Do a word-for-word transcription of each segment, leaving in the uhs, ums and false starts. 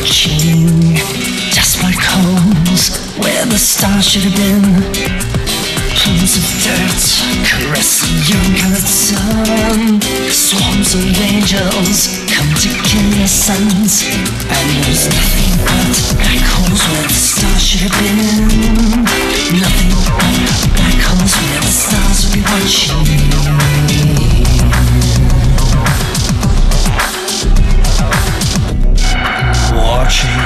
watching. Just black holes where the stars should have been. Plumes of dirt caressing your colored sun. Swarms of angels come to kill your sons. And there's nothing but black holes where the stars should have been. Nothing but black holes where the stars will be watching. Watching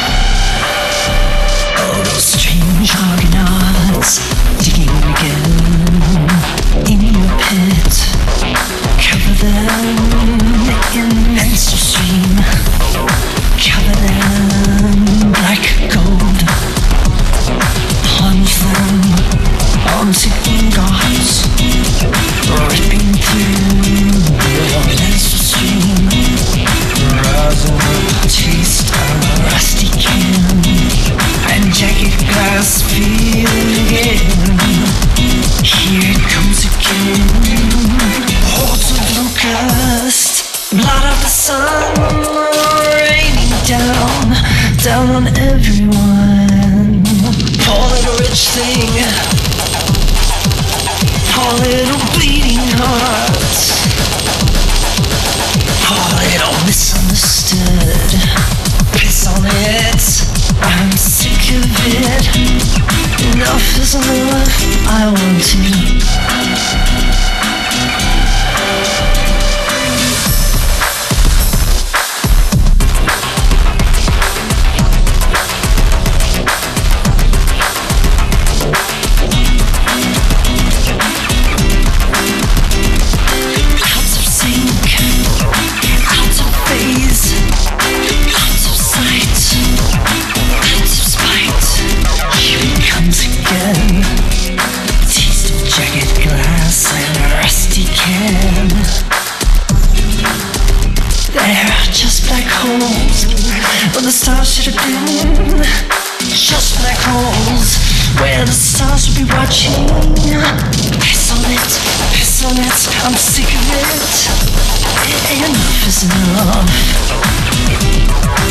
all those strange Argonauts digging again in your pit. Cover them in menstrual stream. Cover them like gold. Plunge them onto ingots, ripping through your menstrual stream. Rosin taste of a rusty can and jagged glass feeling again. Here it comes again. Hordes of locust, blood of the sun, raining down, down on everyone. Poor little rich thing, poor little bleeding heart, poor little misunderstood. Piss on it, I'm sick of it. Enough is enough, I want to. Where the stars should have been. Just black holes where the stars would be watching. Piss on it, piss on it, I'm sick of it. Enough is enough.